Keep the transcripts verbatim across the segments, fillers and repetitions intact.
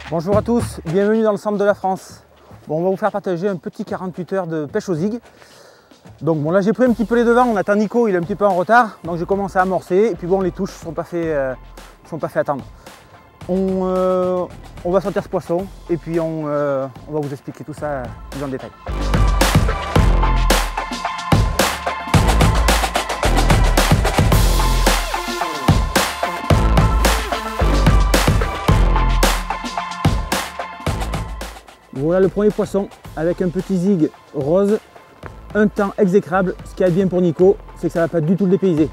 Bonjour à tous, bienvenue dans le centre de la France. Bon, on va vous faire partager un petit quarante-huit heures de pêche aux zig. Donc bon, là j'ai pris un petit peu les devants, on attend Nico, il est un petit peu en retard. Donc j'ai commencé à amorcer et puis bon, les touches ne sont pas fait, euh, sont pas fait attendre. On, euh, on va sortir ce poisson et puis on, euh, on va vous expliquer tout ça plus en détail. Voilà le premier poisson avec un petit zig rose, un temps exécrable. Ce qui est bien pour Nico, c'est que ça ne va pas du tout le dépayser.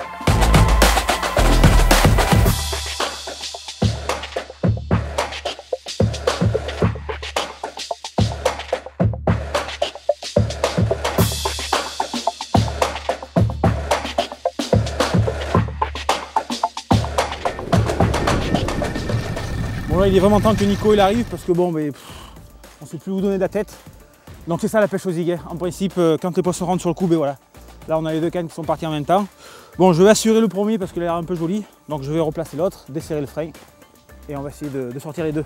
Bon là il est vraiment temps que Nico il arrive parce que bon mais pff, on ne sait plus où donner de la tête. Donc c'est ça la pêche aux zig. En principe, quand les poissons rentrent sur le coup, ben voilà. Là on a les deux cannes qui sont partis en même temps. Bon, je vais assurer le premier parce qu'il a l'air un peu joli. Donc je vais replacer l'autre, desserrer le frein. Et on va essayer de, de sortir les deux.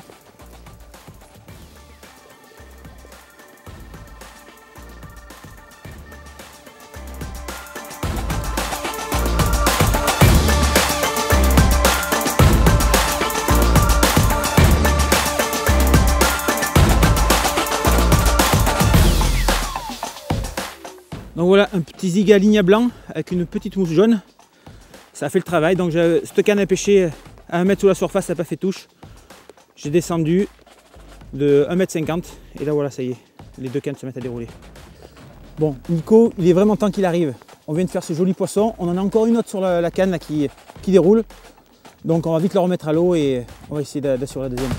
Donc voilà un petit zig à ligne blanc avec une petite mousse jaune. Ça a fait le travail. Donc cette canne à pêcher à un mètre sous la surface, ça n'a pas fait touche. J'ai descendu de un mètre cinquante et là voilà, ça y est, les deux cannes se mettent à dérouler. Bon, Nico, il est vraiment temps qu'il arrive. On vient de faire ce joli poisson. On en a encore une autre sur la, la canne là, qui, qui déroule. Donc on va vite le remettre à l'eau et on va essayer d'assurer la deuxième.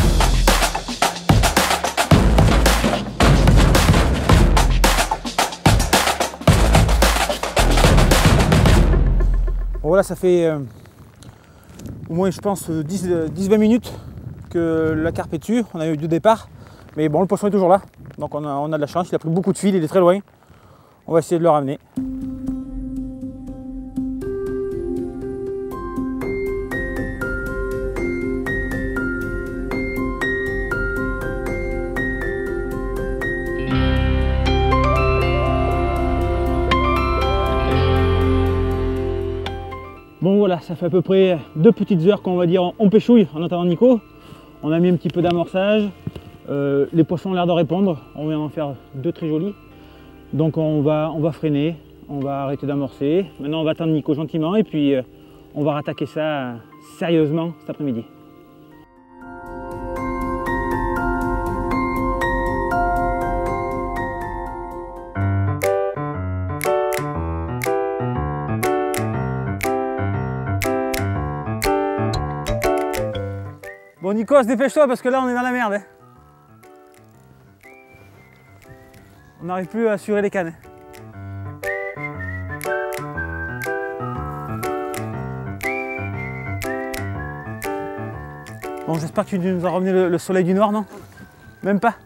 Voilà, ça fait euh, au moins je pense dix à vingt minutes que la carpe est dessus. On a eu du départ, mais bon, le poisson est toujours là, donc on a, on a de la chance. Il a pris beaucoup de fil, il est très loin. On va essayer de le ramener. Bon voilà, ça fait à peu près deux petites heures qu'on va dire on pêchouille en attendant Nico. On a mis un petit peu d'amorçage, euh, les poissons ont l'air de répondre, on vient en faire deux très jolis. Donc on va, on va freiner, on va arrêter d'amorcer. Maintenant on va attendre Nico gentiment et puis euh, on va rattaquer ça sérieusement cet après-midi. Bon Nico, dépêche-toi parce que là on est dans la merde. Hein. On n'arrive plus à assurer les cannes. Bon, j'espère que tu nous as ramené le, le soleil du nord, non? Même pas.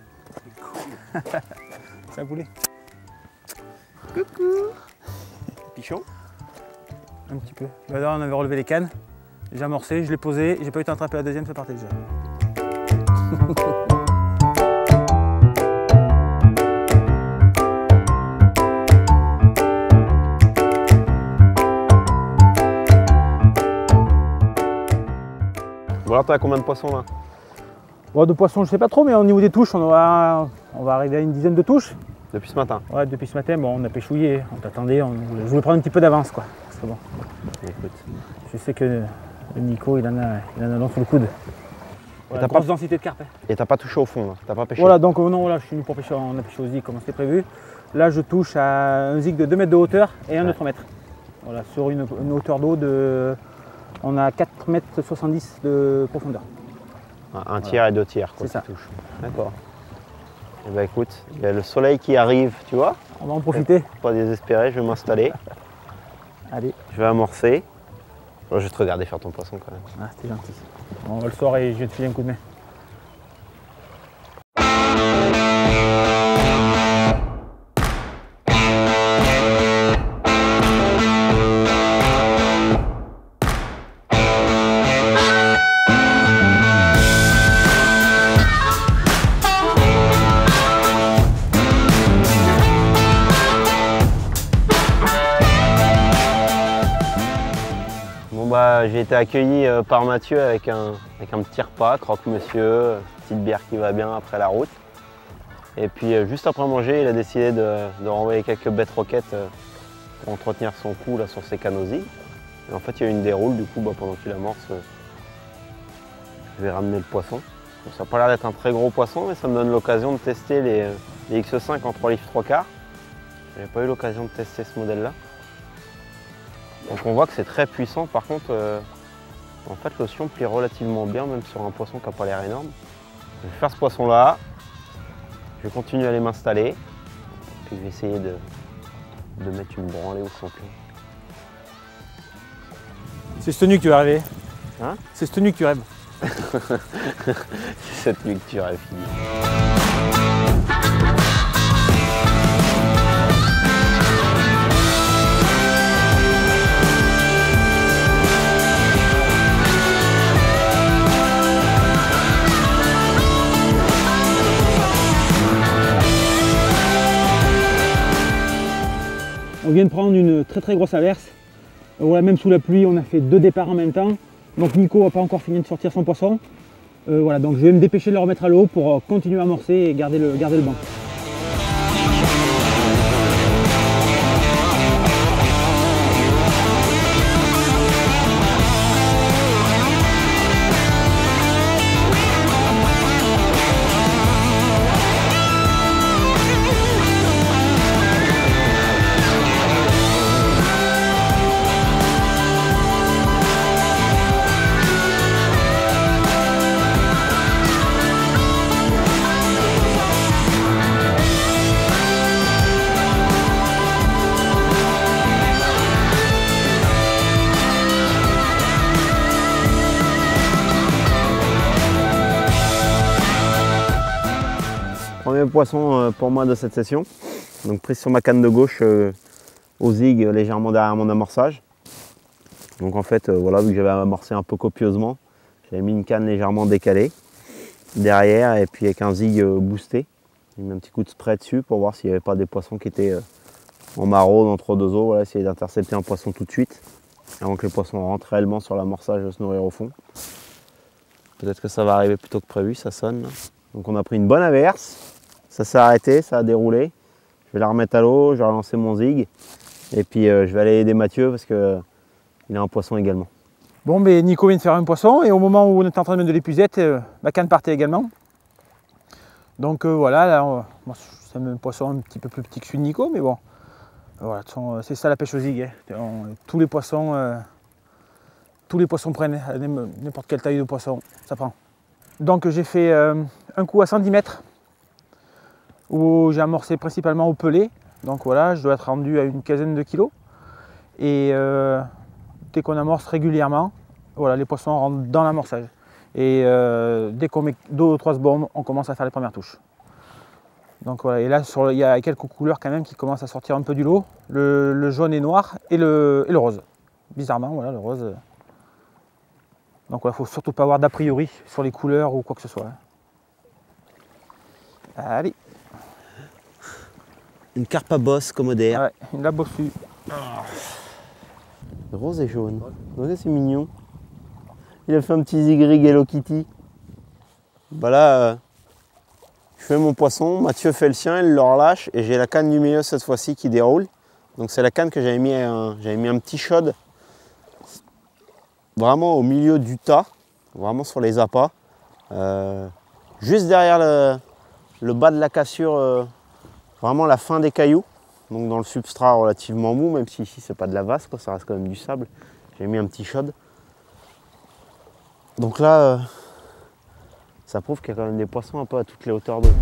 Ça a boulé. Coucou. Pichon. Un petit peu. Bah là on avait relevé les cannes. J'ai amorcé, je l'ai posé, j'ai pas eu le temps d'attraper la deuxième, ça partait déjà. Bon alors t'as combien de poissons là? Bon, de poissons je sais pas trop, mais au niveau des touches, on va, on va arriver à une dizaine de touches. Depuis ce matin? Ouais, depuis ce matin, bon, on a pêchouillé, on t'attendait, on... je voulais prendre un petit peu d'avance quoi. C'est bon. Écoute. Je sais que Nico il en a, il en a dans sous le coude. Voilà, grosse pas... densité de carpe. Hein. Et t'as pas touché au fond, t'as pas pêché? Voilà, donc euh, non, voilà, je suis venu pour pêcher, on a pêché au zig comme c'était prévu. Là je touche à un zig de deux mètres de hauteur et un de trois mètres. Voilà, sur une, une hauteur d'eau de... On a quatre mètres soixante-dix de profondeur. Un, un voilà. tiers et deux tiers quoi, c'est ça. Touche. D'accord. Et bah écoute, il y a le soleil qui arrive, tu vois. On va en profiter. Pas désespérer, je vais m'installer. Allez. Je vais amorcer. Je vais te regarder faire ton poisson quand même. Ah, c'était gentil. On va le soir et je vais te filer un coup de main. j'ai été accueilli euh, par Mathieu avec un, avec un petit repas, croque-monsieur, petite bière qui va bien après la route. Et puis euh, juste après manger, il a décidé de, de renvoyer quelques bêtes roquettes euh, pour entretenir son cou là, sur ses canosies. Et en fait, il y a eu une déroule, du coup, bah, pendant qu'il amorce, euh, je vais ramener le poisson. Donc, ça n'a pas l'air d'être un très gros poisson, mais ça me donne l'occasion de tester les, les X cinq en trois livres trois quarts. Je n'avais pas eu l'occasion de tester ce modèle-là. Donc on voit que c'est très puissant. Par contre, euh, en fait, l'ossion plie relativement bien, même sur un poisson qui n'a pas l'air énorme. Je vais faire ce poisson-là. Je vais continuer à aller m'installer. Puis je vais essayer de, de mettre une branlée au champion. C'est cette nuit que tu vas rêver. Hein? C'est cette nuit que tu rêves. C'est cette nuit que tu rêves, fini. On vient de prendre une très très grosse averse. Voilà, même sous la pluie, on a fait deux départs en même temps. Donc Nico n'a pas encore fini de sortir son poisson. Euh, voilà, donc je vais me dépêcher de le remettre à l'eau pour continuer à amorcer et garder le, garder le banc. Premier poisson pour moi de cette session, donc prise sur ma canne de gauche euh, au zig légèrement derrière mon amorçage. Donc en fait, euh, voilà, vu que j'avais amorcé un peu copieusement, j'avais mis une canne légèrement décalée derrière et puis avec un zig euh, boosté. J'ai mis un petit coup de spray dessus pour voir s'il n'y avait pas des poissons qui étaient euh, en maraude entre deux eaux. Voilà, essayer d'intercepter un poisson tout de suite avant que les poissons rentrent réellement sur l'amorçage et se nourrir au fond. Peut-être que ça va arriver plus tôt que prévu, ça sonne. Donc on a pris une bonne averse. Ça s'est arrêté, ça a déroulé. Je vais la remettre à l'eau, je vais relancer mon zig. Et puis euh, je vais aller aider Mathieu parce qu'il euh, a un poisson également. Bon, ben Nico vient de faire un poisson et au moment où on était en train de mettre de l'épuisette, euh, ma canne partait également. Donc euh, voilà, là, c'est un poisson un petit peu plus petit que celui de Nico, mais bon. Voilà, c'est ça la pêche au zig. Hein. On, tous les poissons, euh, tous les poissons prennent n'importe quelle taille de poisson, ça prend. Donc j'ai fait euh, un coup à cent dix mètres. Où j'ai amorcé principalement au pelé, donc voilà, je dois être rendu à une quinzaine de kilos. Et euh, dès qu'on amorce régulièrement, voilà, les poissons rentrent dans l'amorçage. Et euh, dès qu'on met deux ou trois bombes, on commence à faire les premières touches. Donc voilà, et là sur, il y a quelques couleurs quand même qui commencent à sortir un peu du lot. Le, le jaune et noir et le, et le rose. Bizarrement, voilà, le rose. Donc voilà, il ne faut surtout pas avoir d'a priori sur les couleurs ou quoi que ce soit. Allez. Une carpe à bosse commodaire. Ouais, une la bossue. Rose et jaune. Regardez, c'est mignon. Il a fait un petit zigrig Hello Kitty. Bah là, euh, je fais mon poisson, Mathieu fait le sien, il le relâche et j'ai la canne du milieu cette fois-ci qui déroule. Donc c'est la canne que j'avais mis, un, j'avais mis un petit shod vraiment au milieu du tas, vraiment sur les appâts, euh, juste derrière le, le bas de la cassure. Euh, Vraiment la fin des cailloux, donc dans le substrat relativement mou, même si ici c'est pas de la vase, quoi, ça reste quand même du sable. J'ai mis un petit shod. Donc là, euh, ça prouve qu'il y a quand même des poissons un peu à toutes les hauteurs d'eau.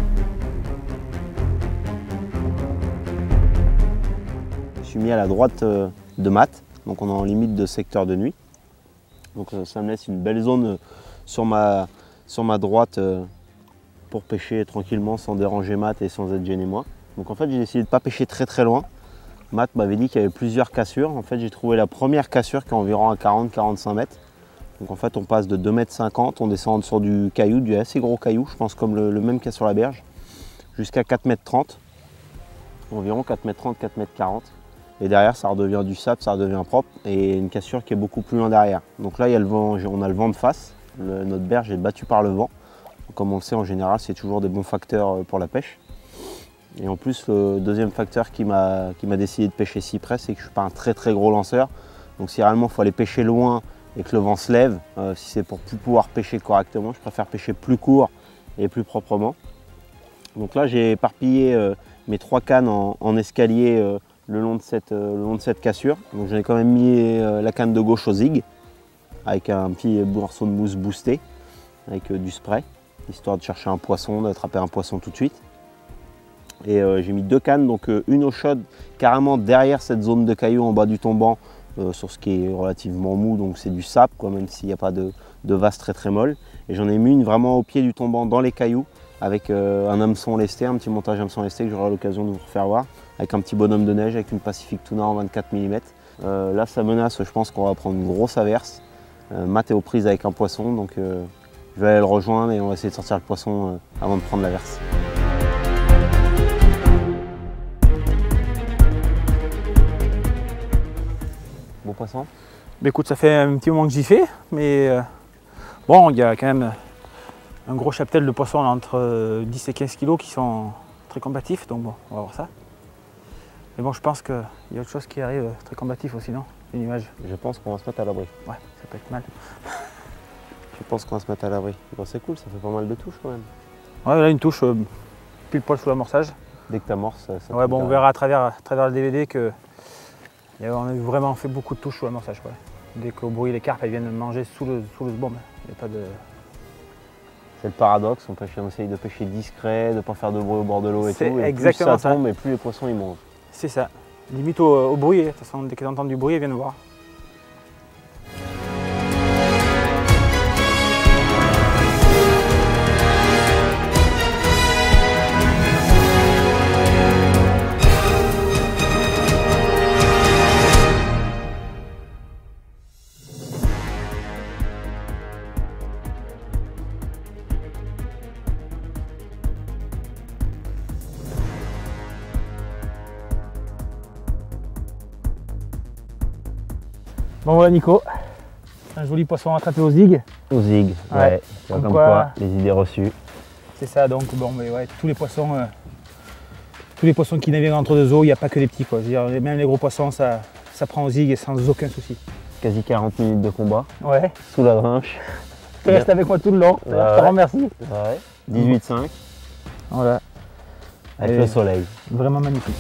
Je suis mis à la droite euh, de Matt, donc on est en limite de secteur de nuit. Donc euh, ça me laisse une belle zone euh, sur, ma, sur ma droite. Euh, pour pêcher tranquillement sans déranger Matt et sans être gêné moi. Donc en fait j'ai décidé de ne pas pêcher très très loin. Matt m'avait dit qu'il y avait plusieurs cassures. En fait j'ai trouvé la première cassure qui est environ à quarante à quarante-cinq mètres. Donc en fait on passe de deux mètres cinquante, on descend sur du caillou, du assez gros caillou, je pense comme le, le même qu'il y a sur la berge, jusqu'à quatre mètres trente. Environ quatre mètres trente, quatre mètres quarante. Et derrière, ça redevient du sable, ça redevient propre et une cassure qui est beaucoup plus loin derrière. Donc là, il y a le vent, on a le vent de face. Le, notre berge est battue par le vent. Comme on le sait, en général, c'est toujours des bons facteurs pour la pêche. Et en plus, le deuxième facteur qui m'a qui m'a décidé de pêcher si près, c'est que je ne suis pas un très très gros lanceur. Donc si réellement il faut aller pêcher loin et que le vent se lève, euh, si c'est pour plus pouvoir pêcher correctement, je préfère pêcher plus court et plus proprement. Donc là, j'ai éparpillé euh, mes trois cannes en, en escalier euh, le, long de cette, euh, le long de cette cassure. Donc j'en ai quand même mis euh, la canne de gauche au zig, avec un petit morceau de mousse boosté, avec euh, du spray, histoire de chercher un poisson, d'attraper un poisson tout de suite. Et euh, j'ai mis deux cannes, donc euh, une eau chaude carrément derrière cette zone de cailloux en bas du tombant, euh, sur ce qui est relativement mou, donc c'est du sable, quoi, même s'il n'y a pas de, de vase très très molle. Et j'en ai mis une vraiment au pied du tombant dans les cailloux, avec euh, un hameçon lesté, un petit montage hameçon lesté que j'aurai l'occasion de vous refaire voir, avec un petit bonhomme de neige, avec une Pacific Tuna en vingt-quatre millimètres. Euh, là ça menace, je pense qu'on va prendre une grosse averse. Euh, Matt est aux prises avec un poisson, donc euh, je vais aller le rejoindre et on va essayer de sortir le poisson euh, avant de prendre l'averse. Beau poisson? Mais écoute, ça fait un petit moment que j'y fais, mais euh, bon, il y a quand même un gros cheptel de poissons entre dix et quinze kilos qui sont très combatifs, donc bon, on va voir ça. Mais bon, je pense qu'il y a autre chose qui arrive très combatif aussi, non? Une image. Je pense qu'on va se mettre à l'abri. Ouais, ça peut être mal. Je pense qu'on va se mettre à l'abri. Bon, c'est cool, ça fait pas mal de touches quand même. Ouais, là une touche euh, pile poil sous l'amorçage. Dès que tu amorces, ça, ça ouais, bon, on verra à travers, à travers le D V D que on a vraiment fait beaucoup de touches sous l'amorçage. Ouais. Dès qu'au bruit, les carpes elles viennent manger sous le, sous le bombe. Il n'y a pas de... C'est le paradoxe, on, pêche, on essaye de pêcher discret, de ne pas faire de bruit au bord de l'eau et tout. Et exactement plus ça tombe, et plus les poissons ils mangent. C'est ça. Limite au, au bruit, de toute façon, dès qu'elles entendent du bruit, elles viennent voir. Bon voilà Nico, un joli poisson attrapé au zig. Au zig, ouais. ouais. Comme, comme quoi, quoi, les idées reçues. C'est ça, donc bon, mais ouais, tous les poissons, euh, tous les poissons qui naviguent entre deux eaux, il n'y a pas que les petits quoi. Je veux dire, même les gros poissons, ça, ça prend au zig et sans aucun souci. Quasi quarante minutes de combat. Ouais. Sous la drinche. Tu restes avec moi tout le long. Ouais, je te remercie. Ouais. dix-huit cinq. Voilà. Avec et le soleil. Vraiment magnifique.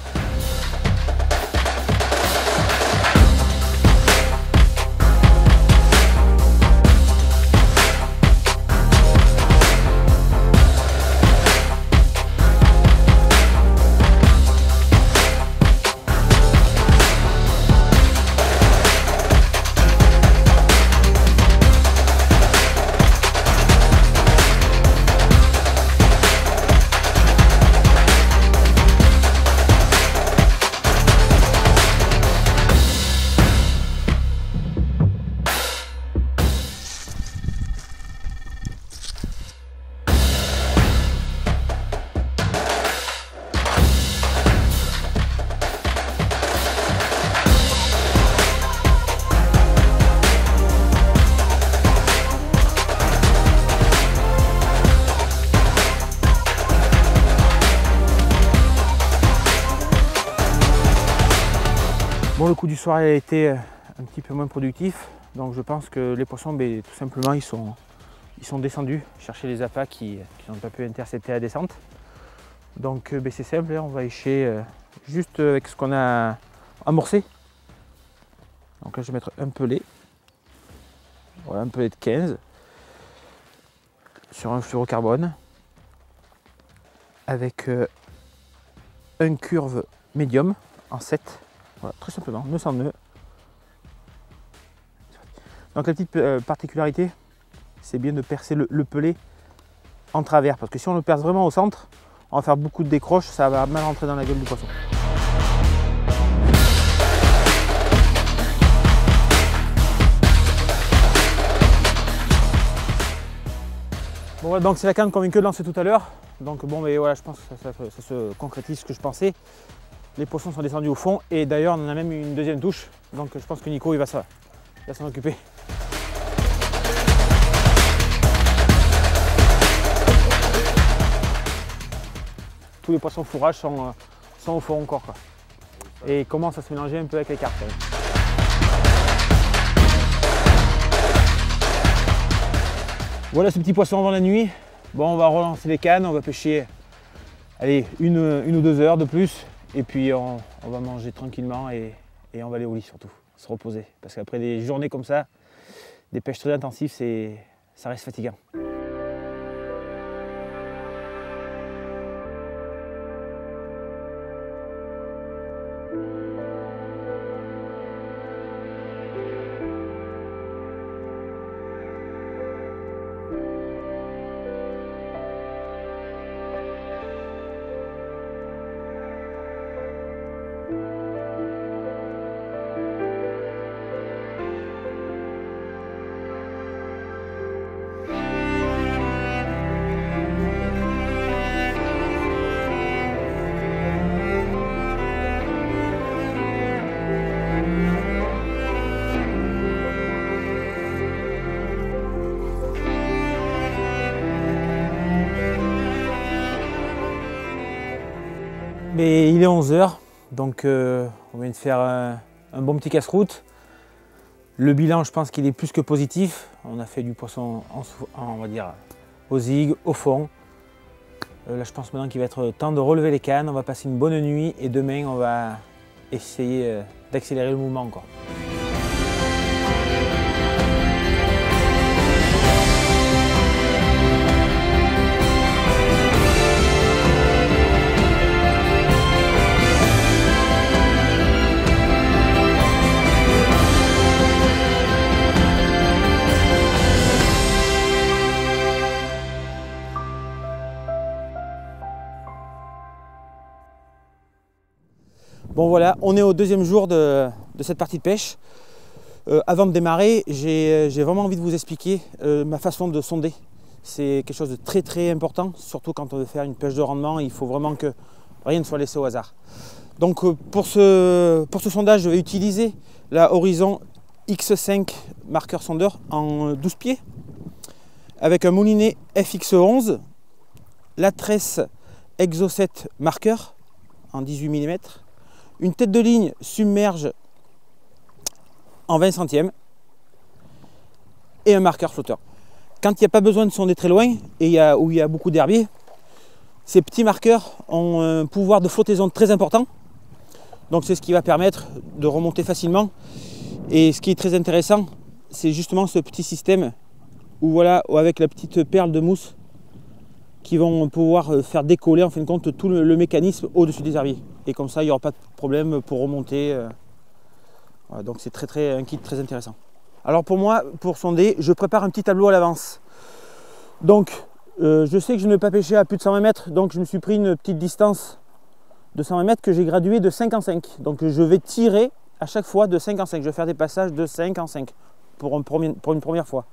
Bon, le coup du soir a été un petit peu moins productif, donc je pense que les poissons, ben, tout simplement, ils sont, ils sont descendus chercher les appâts qui n'ont pas pu intercepter la descente. Donc ben, c'est simple, on va écher euh, juste avec ce qu'on a amorcé. Donc là, je vais mettre un pelé, voilà, un pelé de quinze sur un fluorocarbone avec euh, un curve médium en sept. Voilà, très simplement, nœud sans nœud. Donc la petite euh, particularité, c'est bien de percer le, le pelé en travers, parce que si on le perce vraiment au centre, on va faire beaucoup de décroches, ça va mal rentrer dans la gueule du poisson. Bon, voilà, donc c'est la canne qu'on vient que de lancer tout à l'heure. Donc bon, mais voilà, je pense que ça, ça, ça se concrétise ce que je pensais. Les poissons sont descendus au fond et d'ailleurs on en a même une deuxième touche. Donc je pense que Nico il va s'en occuper. Tous les poissons fourrage sont, sont au fond encore, quoi. Et ils commencent à se mélanger un peu avec les carpes. Voilà ce petit poisson avant la nuit. Bon, on va relancer les cannes, on va pêcher allez, une, une ou deux heures de plus. Et puis on, on va manger tranquillement et, et on va aller au lit surtout, se reposer. Parce qu'après des journées comme ça, des pêches très intensives, ça reste fatigant. Mais il est onze heures, donc euh, on vient de faire un, un bon petit casse-croûte. Le bilan, je pense qu'il est plus que positif. On a fait du poisson, en, en, on va dire, au zig, au fond. Euh, là, je pense maintenant qu'il va être temps de relever les cannes. On va passer une bonne nuit et demain, on va essayer euh, d'accélérer le mouvement encore. Bon voilà, on est au deuxième jour de, de cette partie de pêche. Euh, avant de démarrer, j'ai vraiment envie de vous expliquer euh, ma façon de sonder. C'est quelque chose de très très important, surtout quand on veut faire une pêche de rendement, il faut vraiment que rien ne soit laissé au hasard. Donc euh, pour, ce, pour ce sondage, je vais utiliser la Horizon X cinq marqueur sondeur en douze pieds, avec un moulinet F X onze, la tresse Exo sept marqueur en dix-huit millimètres, une tête de ligne submerge en vingt centièmes et un marqueur flotteur. Quand il n'y a pas besoin de sonder très loin et il y a, où il y a beaucoup d'herbiers, ces petits marqueurs ont un pouvoir de flottaison très important. Donc c'est ce qui va permettre de remonter facilement. Et ce qui est très intéressant, c'est justement ce petit système où voilà, avec la petite perle de mousse qui vont pouvoir faire décoller en fin de compte tout le, le mécanisme au-dessus des herbiers. Et comme ça, il n'y aura pas de problème pour remonter. Voilà, donc c'est très, très, un kit très intéressant. Alors pour moi, pour sonder, je prépare un petit tableau à l'avance. Donc euh, je sais que je ne vais pas pêcher à plus de cent vingt mètres, donc je me suis pris une petite distance de cent vingt mètres que j'ai graduée de cinq en cinq. Donc je vais tirer à chaque fois de cinq en cinq. Je vais faire des passages de cinq en cinq pour, un premier, pour une première fois.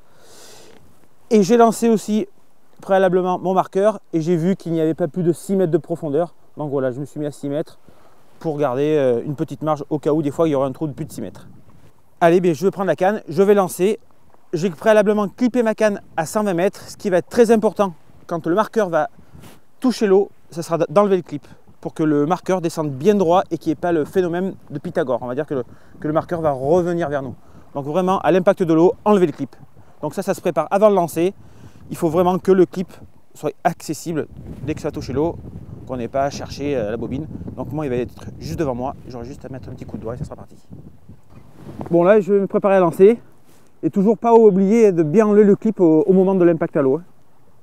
Et j'ai lancé aussi préalablement mon marqueur et j'ai vu qu'il n'y avait pas plus de six mètres de profondeur. Donc voilà, je me suis mis à six mètres pour garder une petite marge au cas où des fois il y aurait un trou de plus de six mètres. Allez, bien, je vais prendre la canne, je vais lancer. J'ai préalablement clippé ma canne à cent vingt mètres. Ce qui va être très important quand le marqueur va toucher l'eau, ce sera d'enlever le clip pour que le marqueur descende bien droit et qu'il n'y ait pas le phénomène de Pythagore. On va dire que le, que le marqueur va revenir vers nous. Donc vraiment, à l'impact de l'eau, enlever le clip. Donc ça, ça se prépare avant de lancer. Il faut vraiment que le clip soit accessible dès que ça va toucher l'eau, qu'on n'ait pas à chercher la bobine. Donc moi, il va être juste devant moi. J'aurai juste à mettre un petit coup de doigt et ça sera parti. Bon là, je vais me préparer à lancer. Et toujours pas oublier de bien enlever le clip au, au moment de l'impact à l'eau.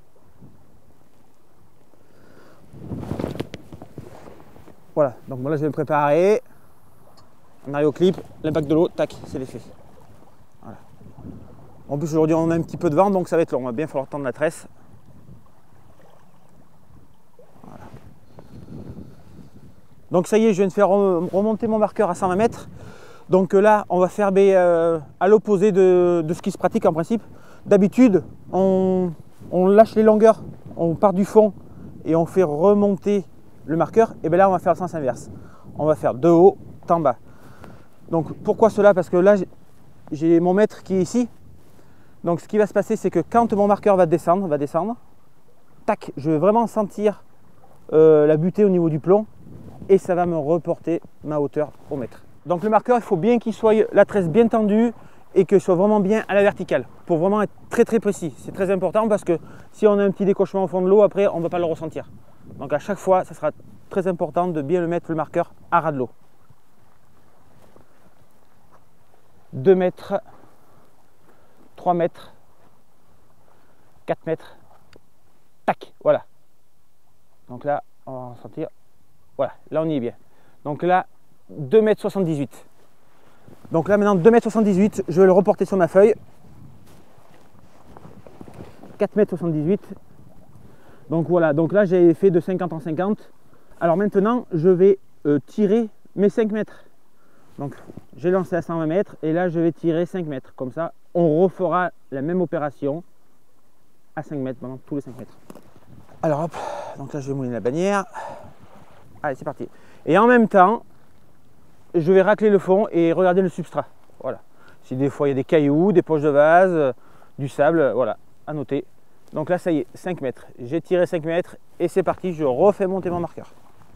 Voilà, donc bon, là je vais me préparer. On arrive au clip, l'impact de l'eau, tac, c'est l'effet. Voilà. En plus aujourd'hui on a un petit peu de vent, donc ça va être long, il va bien falloir tendre la tresse. Voilà. Donc ça y est, je viens de faire remonter mon marqueur à cent vingt mètres. Donc là, on va faire euh, à l'opposé de, de ce qui se pratique en principe. D'habitude, on, on lâche les longueurs, on part du fond et on fait remonter le marqueur. Et bien là, on va faire le sens inverse. On va faire de haut, en bas. Donc pourquoi cela? Parce que là, j'ai mon mètre qui est ici. Donc ce qui va se passer, c'est que quand mon marqueur va descendre, va descendre, tac, je vais vraiment sentir euh, la butée au niveau du plomb et ça va me reporter ma hauteur au mètre. Donc le marqueur, il faut bien qu'il soit la tresse bien tendue et qu'il soit vraiment bien à la verticale pour vraiment être très très précis. C'est très important parce que si on a un petit décochement au fond de l'eau, après on ne va pas le ressentir. Donc à chaque fois, ça sera très important de bien le mettre le marqueur à ras de l'eau. deux mètres, trois mètres, quatre mètres, tac, voilà. Donc là, on va sentir, voilà, là on y est bien. Donc là, deux mètres soixante-dix-huit. Donc là maintenant, deux mètres soixante-dix-huit, je vais le reporter sur ma feuille. quatre mètres soixante-dix-huit. Donc voilà, donc là j'ai fait de cinquante en cinquante. Alors maintenant, je vais euh, tirer mes cinq mètres. Donc j'ai lancé à cent vingt mètres et là je vais tirer cinq mètres. Comme ça, on refera la même opération à cinq mètres pendant tous les cinq mètres. Alors hop, donc là je vais mouler la bannière. Allez, c'est parti. Et en même temps, je vais racler le fond et regarder le substrat. Voilà. Si des fois il y a des cailloux, des poches de vase, euh, du sable, voilà, à noter. Donc là ça y est, cinq mètres. J'ai tiré cinq mètres et c'est parti, je refais monter mon marqueur.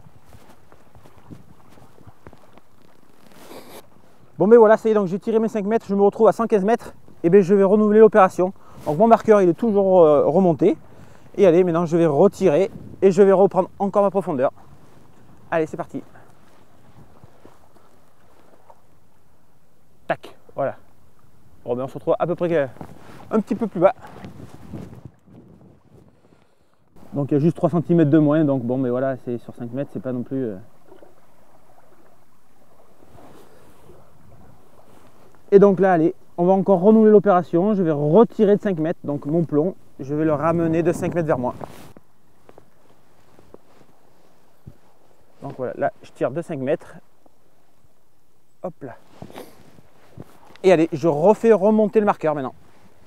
Bon ben voilà, ça y est, donc j'ai tiré mes cinq mètres, je me retrouve à cent quinze mètres, et bien je vais renouveler l'opération. Donc mon marqueur il est toujours euh, remonté. Et allez, maintenant je vais retirer et je vais reprendre encore ma profondeur. Allez, c'est parti. Tac, voilà. Bon ben on se retrouve à peu près un petit peu plus bas. Donc il y a juste trois centimètres de moins, donc bon mais voilà, c'est sur cinq mètres, c'est pas non plus... Euh... Et donc là, allez, on va encore renouveler l'opération. Je vais retirer de cinq mètres, donc mon plomb, je vais le ramener de cinq mètres vers moi. Donc voilà, là, je tire de cinq mètres. Hop là. Et allez, je refais remonter le marqueur maintenant.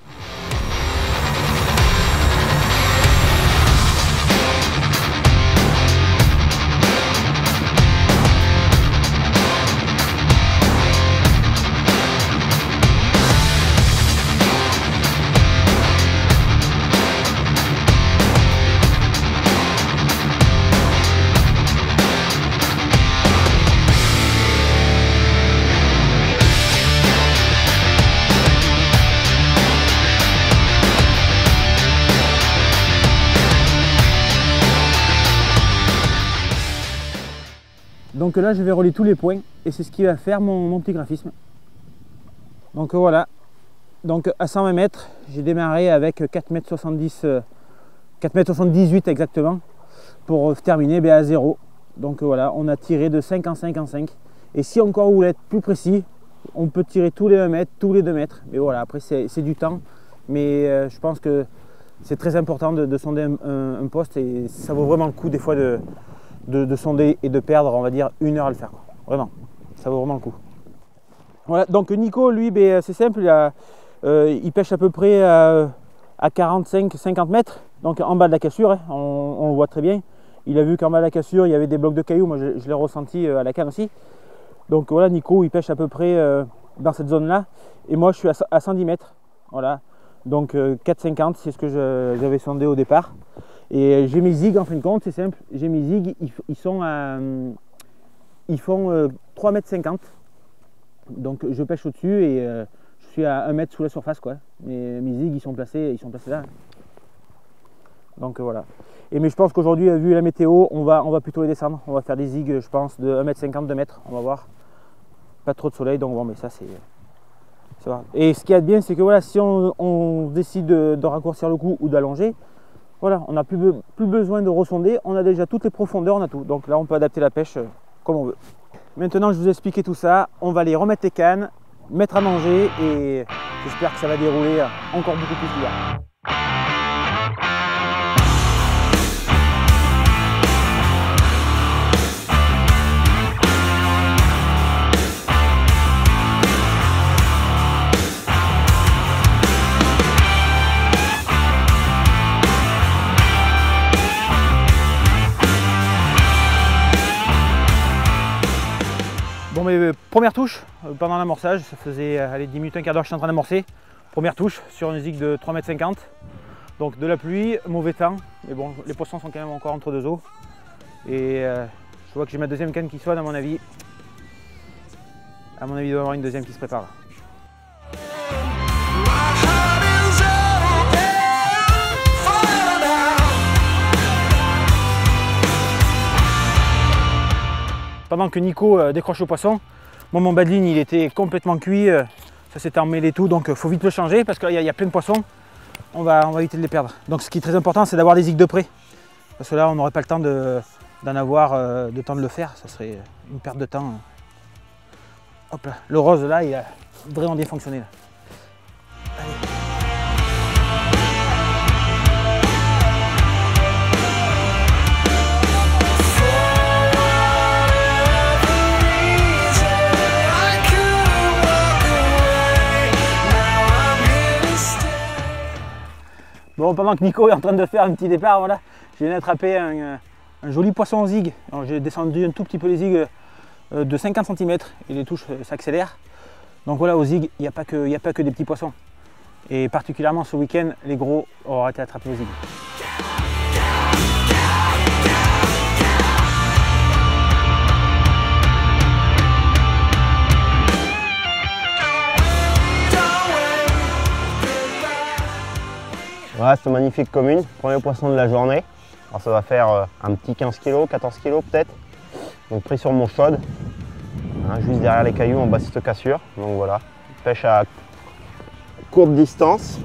Donc là, je vais relier tous les points et c'est ce qui va faire mon, mon petit graphisme. Donc voilà. Donc à cent vingt mètres, j'ai démarré avec quatre mètres soixante-dix, quatre mètres soixante-dix-huit exactement pour terminer ben, à zéro. Donc voilà, on a tiré de cinq en cinq en cinq. Et si encore vous voulez être plus précis, on peut tirer tous les un mètre, tous les deux mètres. Mais voilà, après c'est du temps. Mais euh, je pense que c'est très important de, de sonder un, un, un poste et ça vaut vraiment le coup des fois de... De, de sonder et de perdre, on va dire, une heure à le faire. Quoi. Vraiment, ça vaut vraiment le coup. Voilà, donc Nico, lui, ben, c'est simple, il, a, euh, il pêche à peu près à, à quarante-cinq à cinquante mètres, donc en bas de la cassure, hein, on, on le voit très bien. Il a vu qu'en bas de la cassure, il y avait des blocs de cailloux, moi je, je l'ai ressenti à la canne aussi. Donc voilà, Nico, il pêche à peu près euh, dans cette zone-là, et moi je suis à, à cent dix mètres. Voilà, donc euh, quatre cinquante, c'est ce que j'avais sondé au départ. Et j'ai mes zigs en fin de compte, c'est simple, j'ai mes zigs, ils, ils, sont à, ils font euh, trois mètres cinquante. Donc je pêche au-dessus et euh, je suis à un mètre sous la surface quoi. Mais mes zigs ils sont placés, ils sont placés là. Donc euh, voilà. Et mais je pense qu'aujourd'hui, vu la météo, on va, on va plutôt les descendre. On va faire des zigs, je pense, de un mètre cinquante, deux mètres, on va voir. Pas trop de soleil, donc bon mais ça c'est. Et ce qui est bien, c'est que voilà, si on, on décide de, de raccourcir le coup ou d'allonger, voilà, on n'a plus, be plus besoin de ressonder, on a déjà toutes les profondeurs, on a tout. Donc là, on peut adapter la pêche euh, comme on veut. Maintenant, je vous ai expliqué tout ça. On va aller remettre les cannes, mettre à manger et j'espère que ça va dérouler encore beaucoup plus bien. mes premières touches euh, pendant l'amorçage, ça faisait euh, allez, dix minutes, un quart d'heure que je suis en train d'amorcer. Première touche sur une zig de trois mètres cinquante. Donc de la pluie, mauvais temps, mais bon, les poissons sont quand même encore entre deux eaux. Et euh, je vois que j'ai ma deuxième canne qui sonne, à mon avis. À mon avis, il doit y avoir une deuxième qui se prépare. Pendant que Nico euh, décroche le poisson, moi mon bas de ligne il était complètement cuit, euh, ça s'était emmêlé tout, donc il euh, faut vite le changer parce qu'il y, y a plein de poissons, on va, on va éviter de les perdre. Donc ce qui est très important, c'est d'avoir des zigs de près, parce que là on n'aurait pas le temps d'en avoir, euh, de temps de le faire, ça serait une perte de temps. Hop là, le rose là, il a vraiment bien fonctionné là. Allez. Bon, pendant que Nico est en train de faire un petit départ, voilà, j'ai attrapé un, un joli poisson au zig. J'ai descendu un tout petit peu les zigs de cinquante centimètres et les touches s'accélèrent. Donc voilà, au zig, il n'y a, a pas que des petits poissons. Et particulièrement ce week-end, les gros auraient été attrapés au zig. Voilà, c'est magnifique commune, premier poisson de la journée. Alors ça va faire euh, un petit quinze kilos, quatorze kilos peut-être. Donc pris sur mon chaude, hein, juste derrière les cailloux en bassiste cassure. Donc voilà, pêche à courte distance,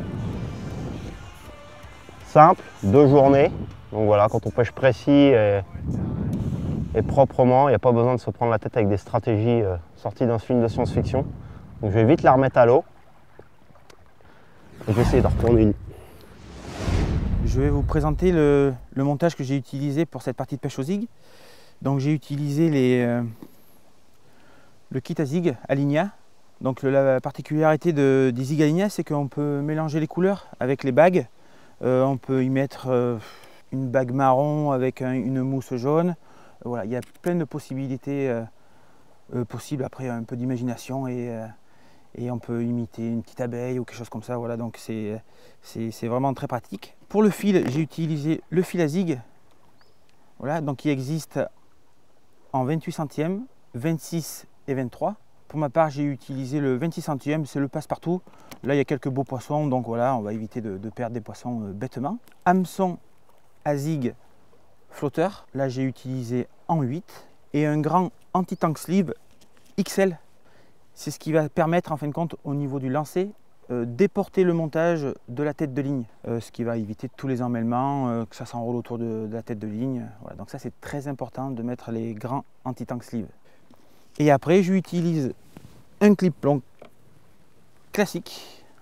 simple, deux journées. Donc voilà, quand on pêche précis et, et proprement, il n'y a pas besoin de se prendre la tête avec des stratégies euh, sorties d'un film de science-fiction. Donc je vais vite la remettre à l'eau. Et je vais essayer de reprendre une. Je vais vous présenter le, le montage que j'ai utilisé pour cette partie de pêche au zig. Donc j'ai utilisé les, euh, le kit à zig Aligna. Donc le, la particularité de, des zig Aligna, c'est qu'on peut mélanger les couleurs avec les bagues. Euh, on peut y mettre euh, une bague marron avec un, une mousse jaune. Euh, voilà, il y a plein de possibilités euh, euh, possibles, après un peu d'imagination et euh, et on peut imiter une petite abeille ou quelque chose comme ça, voilà, donc c'est vraiment très pratique. Pour le fil, j'ai utilisé le fil à zig, voilà, donc il existe en vingt-huit centièmes, vingt-six et vingt-trois. Pour ma part, j'ai utilisé le vingt-six centièmes, c'est le passe-partout. Là, il y a quelques beaux poissons, donc voilà, on va éviter de, de perdre des poissons euh, bêtement. Hameçon à zig flotteur, là j'ai utilisé en huit, et un grand anti-tank sleeve X L. C'est ce qui va permettre en fin de compte au niveau du lancer euh, d'éporter le montage de la tête de ligne, euh, ce qui va éviter tous les emmêlements, euh, que ça s'enroule autour de, de la tête de ligne. Voilà, donc ça c'est très important de mettre les grands anti-tank sleeve. Et après j'utilise un clip long classique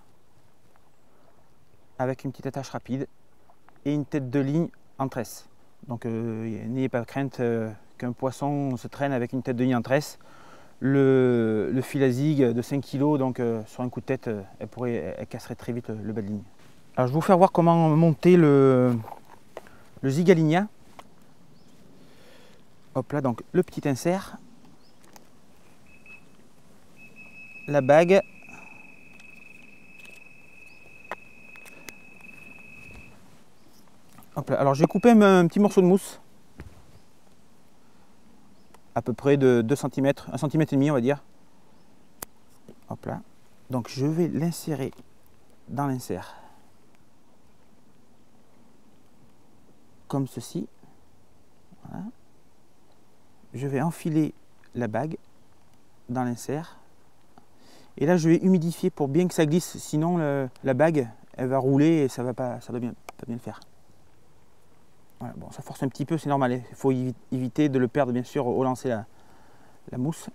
avec une petite attache rapide et une tête de ligne en tresse. Donc euh, n'ayez pas crainte euh, qu'un poisson se traîne avec une tête de ligne en tresse. Le, le fil à zig de cinq kilos, donc euh, sur un coup de tête, euh, elle, pourrait, elle, elle casserait très vite le, le bas de ligne. Alors je vais vous faire voir comment monter le, le zig Aligna. Hop là, donc le petit insert, la bague, hop là. Alors j'ai coupé un, un petit morceau de mousse, à peu près de deux centimètres, un centimètre et demi on va dire. Hop là. Donc je vais l'insérer dans l'insert. Comme ceci. Voilà. Je vais enfiler la bague dans l'insert. Et là je vais humidifier pour bien que ça glisse, sinon le, la bague elle va rouler et ça va pas, ça va bien, pas bien le faire. Voilà, bon, ça force un petit peu, c'est normal. Il faut éviter de le perdre, bien sûr, au lancer la, la mousse.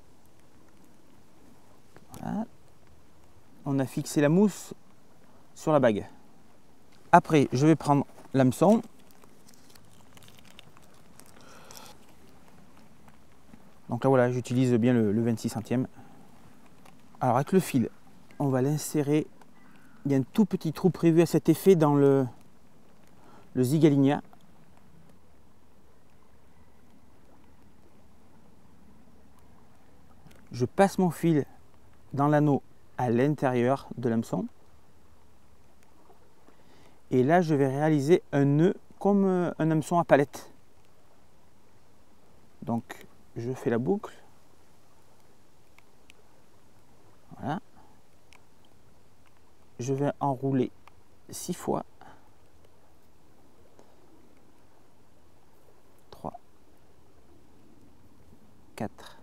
Voilà. On a fixé la mousse sur la bague. Après, je vais prendre l'hameçon. Donc là, voilà, j'utilise bien le, le vingt-six centièmes. Alors, avec le fil, on va l'insérer. Il y a un tout petit trou prévu à cet effet dans le, le zig Aligna. je passe mon fil dans l'anneau à l'intérieur de l'hameçon. Et là, je vais réaliser un nœud comme un hameçon à palette. Donc, je fais la boucle. Voilà. Je vais enrouler six fois. trois, quatre,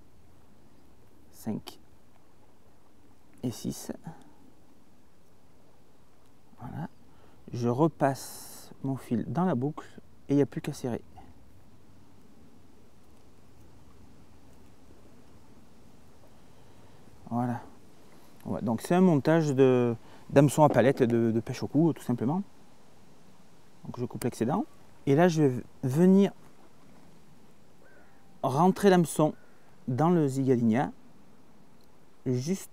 cinq et six. Voilà. Je repasse mon fil dans la boucle et il n'y a plus qu'à serrer. Voilà. Ouais, donc c'est un montage de d'hameçon à palette de, de pêche au cou, tout simplement. Donc je coupe l'excédent. Et là, je vais venir rentrer l'hameçon dans le Zigaligna. Juste...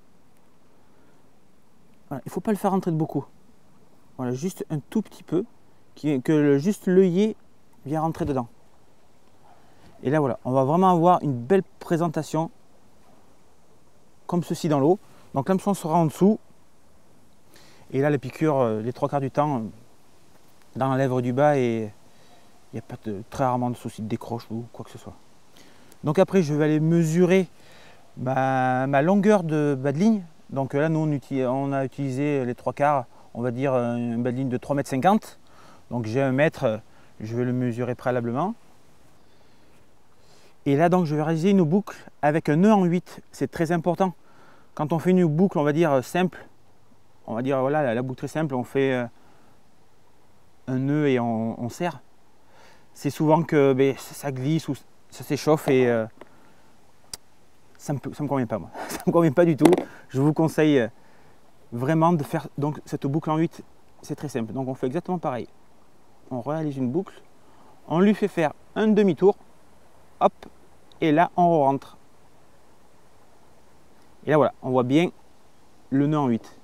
Voilà, il ne faut pas le faire rentrer de beaucoup. Voilà, juste un tout petit peu, qui, que le, juste l'œillet vient rentrer dedans. Et là, voilà, on va vraiment avoir une belle présentation, comme ceci dans l'eau. Donc l'hameçon sera en dessous. Et là, la piqûre, les trois quarts du temps, dans la lèvre du bas, et il n'y a pas de, très rarement de soucis de décroche ou quoi que ce soit. Donc après, je vais aller mesurer ma, ma longueur de bas de ligne. Donc là, nous, on, utilise, on a utilisé les trois quarts, on va dire un bas de ligne de trois mètres cinquante. Donc j'ai un mètre, je vais le mesurer préalablement. Et là, donc, je vais réaliser une boucle avec un nœud en huit. C'est très important. Quand on fait une boucle, on va dire simple, on va dire voilà, la, la boucle très simple, on fait euh, un nœud et on, on serre. C'est souvent que ben, ça glisse ou ça s'échauffe et euh, ça ne me, me convient pas moi. Ça ne me convient pas du tout. Je vous conseille vraiment de faire donc cette boucle en huit. C'est très simple. Donc on fait exactement pareil. On réalise une boucle, on lui fait faire un demi-tour, hop, et là on rentre. Et là voilà, on voit bien le nœud en huit.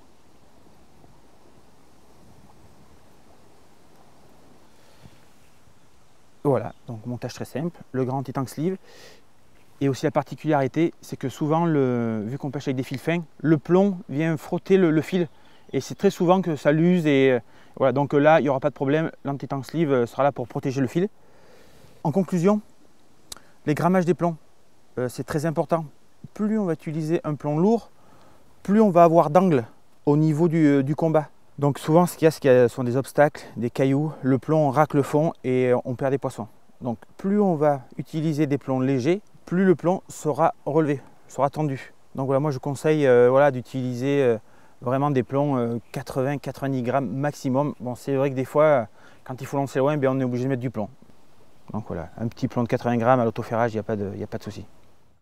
Voilà, donc montage très simple, le grand anti-tank sleeve. Et aussi la particularité, c'est que souvent, le, vu qu'on pêche avec des fils fins, le plomb vient frotter le, le fil. Et c'est très souvent que ça l'use. Et voilà, donc là, il n'y aura pas de problème. L'anti-tank sleeve sera là pour protéger le fil. En conclusion, les grammages des plombs, euh, c'est très important. Plus on va utiliser un plomb lourd, plus on va avoir d'angle au niveau du, du combat. Donc souvent, ce qu'il y a, ce sont des obstacles, des cailloux, le plomb racle le fond et on perd des poissons. Donc plus on va utiliser des plombs légers, plus le plomb sera relevé, sera tendu. Donc voilà, moi je conseille euh, voilà, d'utiliser euh, vraiment des plombs euh, quatre-vingts à quatre-vingt-dix grammes maximum. Bon, c'est vrai que des fois, quand il faut lancer loin, bien, on est obligé de mettre du plomb. Donc voilà, un petit plomb de quatre-vingts grammes à l'autoferrage, il n'y a pas de, y a pas de souci.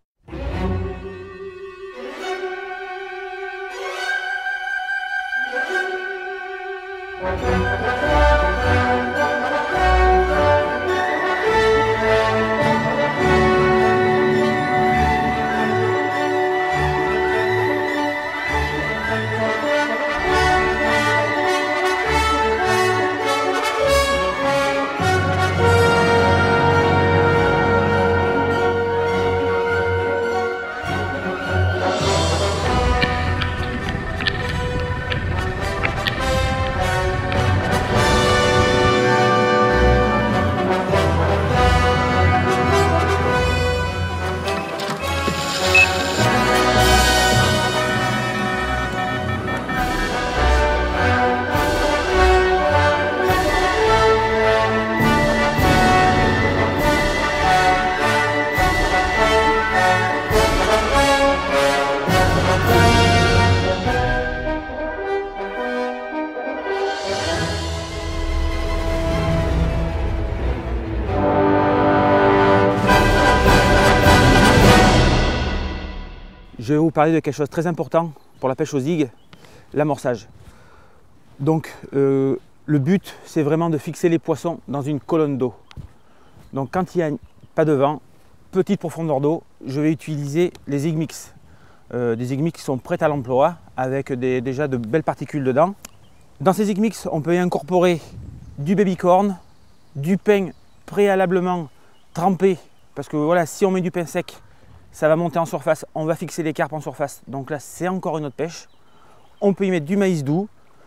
Je vais vous parler de quelque chose de très important pour la pêche aux zig, l'amorçage. Donc euh, le but, c'est vraiment de fixer les poissons dans une colonne d'eau. Donc quand il n'y a pas de vent, petite profondeur d'eau, je vais utiliser les Zig Mix. Euh, des Zig Mix qui sont prêts à l'emploi avec des, déjà de belles particules dedans. Dans ces Zig Mix, on peut y incorporer du baby corn, du pain préalablement trempé, parce que voilà, si on met du pain sec, ça va monter en surface, on va fixer les carpes en surface. Donc là, c'est encore une autre pêche. On peut y mettre du maïs doux.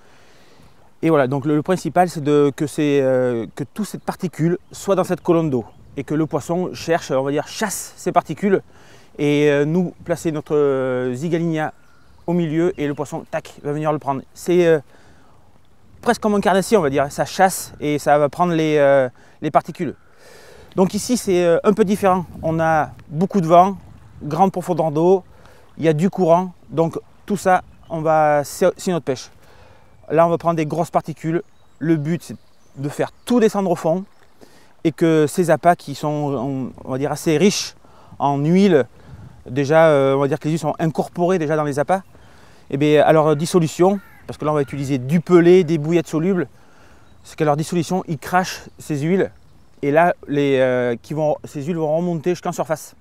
Et voilà, donc le, le principal, c'est que, euh, que toute cette particule soit dans cette colonne d'eau et que le poisson cherche, on va dire, chasse ces particules et euh, nous placer notre euh, Zygalina au milieu et le poisson, tac, va venir le prendre. C'est euh, presque comme un carnassier, on va dire, ça chasse et ça va prendre les, euh, les particules. Donc ici, c'est euh, un peu différent. On a beaucoup de vent, grande profondeur d'eau, il y a du courant, donc tout ça, on va, c'est notre pêche. Là, on va prendre des grosses particules. Le but, c'est de faire tout descendre au fond et que ces appâts qui sont, on va dire, assez riches en huile, déjà, euh, on va dire que les huiles sont incorporées déjà dans les appâts, et bien à leur dissolution, parce que là, on va utiliser du pelé, des bouillettes solubles, c'est qu'à leur dissolution, ils crachent ces huiles et là, les, euh, qui vont, ces huiles vont remonter jusqu'en surface.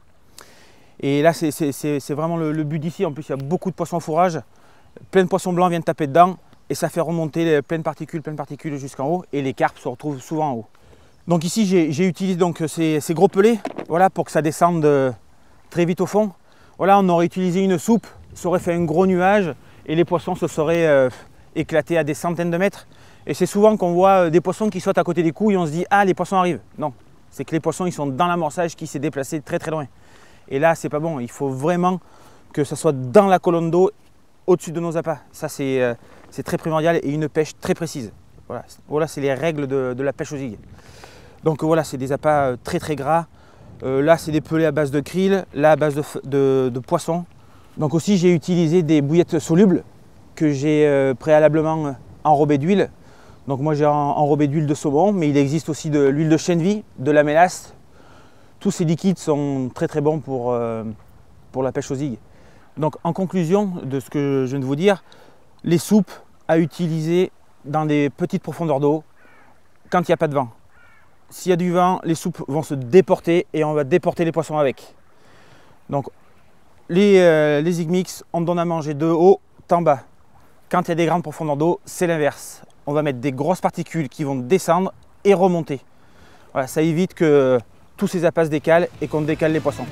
Et là, c'est vraiment le, le but d'ici. En plus, il y a beaucoup de poissons au fourrage, plein de poissons blancs viennent taper dedans. Et ça fait remonter plein de particules, plein de particules jusqu'en haut et les carpes se retrouvent souvent en haut. Donc ici j'ai utilisé donc ces, ces gros pelés, voilà, pour que ça descende très vite au fond. Voilà, on aurait utilisé une soupe, ça aurait fait un gros nuage et les poissons se seraient euh, éclatés à des centaines de mètres. Et c'est souvent qu'on voit des poissons qui sautent à côté des coups et on se dit ah, les poissons arrivent. Non, c'est que les poissons ils sont dans l'amorçage qui s'est déplacé très très loin. Et là c'est pas bon, il faut vraiment que ça soit dans la colonne d'eau au-dessus de nos appâts. Ça c'est euh, C'est très primordial et une pêche très précise. Voilà, voilà c'est les règles de, de la pêche aux zig. Donc voilà, c'est des appâts très très gras. Euh, là, c'est des pelés à base de krill, là à base de, de, de poisson. Donc aussi, j'ai utilisé des bouillettes solubles que j'ai euh, préalablement enrobées d'huile. Donc moi, j'ai enrobé d'huile de saumon, mais il existe aussi de l'huile de chène vie, de la mélasse. Tous ces liquides sont très très bons pour, euh, pour la pêche aux zig. Donc en conclusion de ce que je viens de vous dire, les soupes à utiliser dans des petites profondeurs d'eau quand il n'y a pas de vent. S'il y a du vent, les soupes vont se déporter et on va déporter les poissons avec. Donc les, euh, les Zig Mix, on donne à manger de haut en bas. Quand il y a des grandes profondeurs d'eau, c'est l'inverse. On va mettre des grosses particules qui vont descendre et remonter. Voilà, ça évite que tous ces appâts se décalent et qu'on décale les poissons.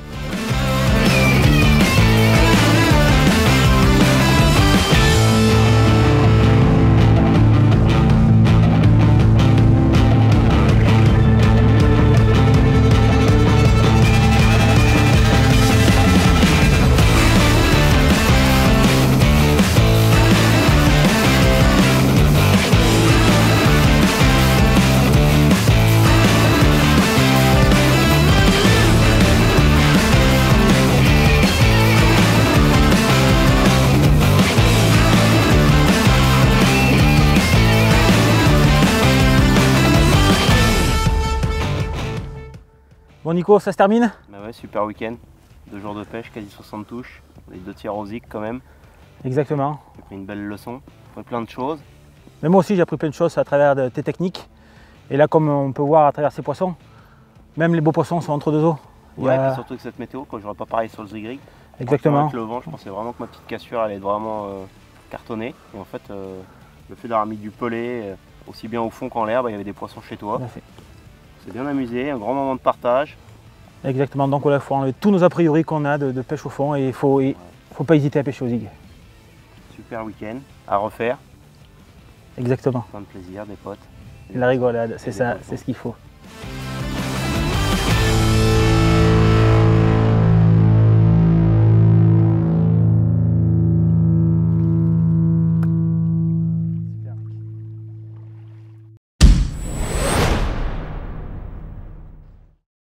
Bon Nico, ça se termine? Bah ouais, super week-end, deux jours de pêche, quasi soixante touches, les deux tirs au zig quand même. Exactement. J'ai pris une belle leçon, j'ai appris plein de choses. Mais moi aussi j'ai appris plein de choses à travers de tes techniques. Et là comme on peut voir à travers ces poissons, même les beaux poissons sont entre deux eaux. Ouais, a... et surtout avec cette météo, quand j'aurais pas pareil sur le zig rig. Exactement. Avec le vent, je pensais vraiment que ma petite cassure allait être vraiment euh, cartonnée. Et en fait, euh, le fait d'avoir mis du pelé, euh, aussi bien au fond qu'en l'air, bah, il y avait des poissons chez toi. C'est bien amusé, un grand moment de partage. Exactement, donc il faut enlever tous nos a priori qu'on a de, de pêche au fond et il ne faut, ouais. faut pas hésiter à pêcher au zig. Super week-end, à refaire. Exactement. Plein de plaisir, des potes. La rigolade, c'est ça, c'est ce qu'il faut.